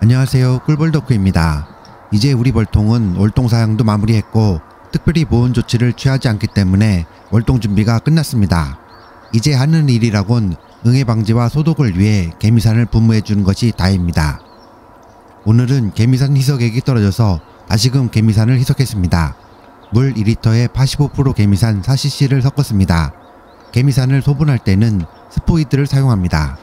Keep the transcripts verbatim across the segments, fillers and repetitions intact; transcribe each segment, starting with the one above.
안녕하세요, 꿀벌덕후입니다. 이제 우리 벌통은 월동 사양도 마무리했고 특별히 보온 조치를 취하지 않기 때문에 월동 준비가 끝났습니다. 이제 하는 일이라곤 응애 방지와 소독을 위해 개미산을 분무해 주는 것이 다입니다. 오늘은 개미산 희석액이 떨어져서 다시금 개미산을 희석했습니다. 물 일 리터에 팔십오 퍼센트 개미산 사 씨씨를 섞었습니다. 개미산을 소분할 때는 스포이드를 사용합니다.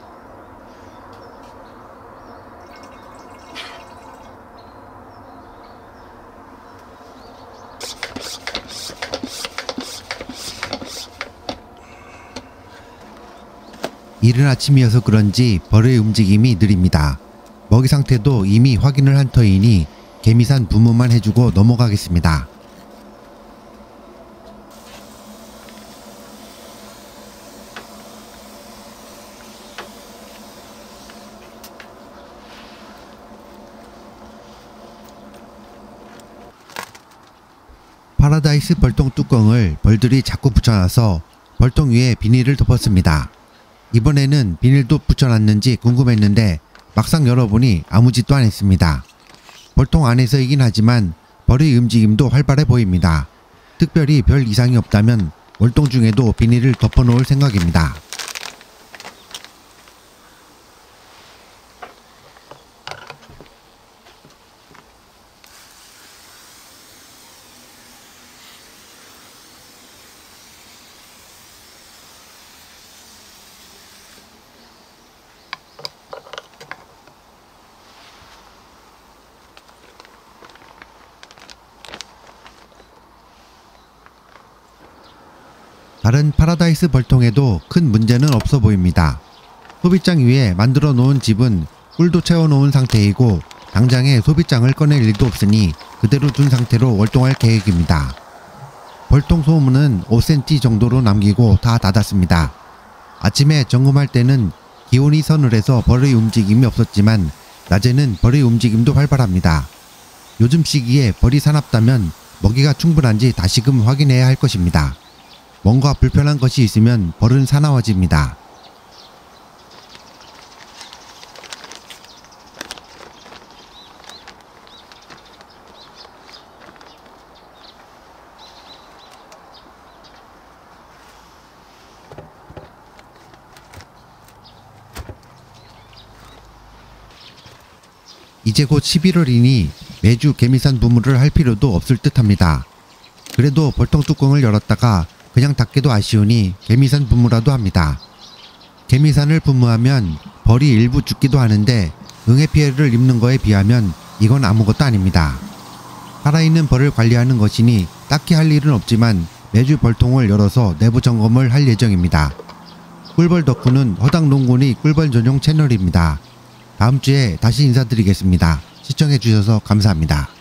이른 아침이어서 그런지 벌의 움직임이 느립니다. 먹이 상태도 이미 확인을 한 터이니 개미산 분무만 해주고 넘어가겠습니다. 파라다이스 벌통 뚜껑을 벌들이 자꾸 붙여놔서 벌통 위에 비닐을 덮었습니다. 이번에는 비닐도 붙여놨는지 궁금했는데 막상 열어보니 아무 짓도 안 했습니다. 벌통 안에서이긴 하지만 벌의 움직임도 활발해 보입니다. 특별히 별 이상이 없다면 월동 중에도 비닐을 덮어놓을 생각입니다. 다른 파라다이스 벌통에도 큰 문제는 없어 보입니다. 소비장 위에 만들어 놓은 집은 꿀도 채워 놓은 상태이고 당장에 소비장을 꺼낼 일도 없으니 그대로 둔 상태로 월동할 계획입니다. 벌통 소음은 오 센티미터 정도로 남기고 다 닫았습니다. 아침에 점검할 때는 기온이 서늘해서 벌의 움직임이 없었지만 낮에는 벌의 움직임도 활발합니다. 요즘 시기에 벌이 사납다면 먹이가 충분한지 다시금 확인해야 할 것입니다. 뭔가 불편한 것이 있으면 벌은 사나워집니다. 이제 곧 십일월이니 매주 개미산 분무를 할 필요도 없을 듯 합니다. 그래도 벌통 뚜껑을 열었다가 그냥 닫기도 아쉬우니 개미산 분무라도 합니다. 개미산을 분무하면 벌이 일부 죽기도 하는데 응애 피해를 입는 거에 비하면 이건 아무것도 아닙니다. 살아있는 벌을 관리하는 것이니 딱히 할 일은 없지만 매주 벌통을 열어서 내부 점검을 할 예정입니다. 꿀벌 덕후는 허당농군의 꿀벌 전용 채널입니다. 다음 주에 다시 인사드리겠습니다. 시청해주셔서 감사합니다.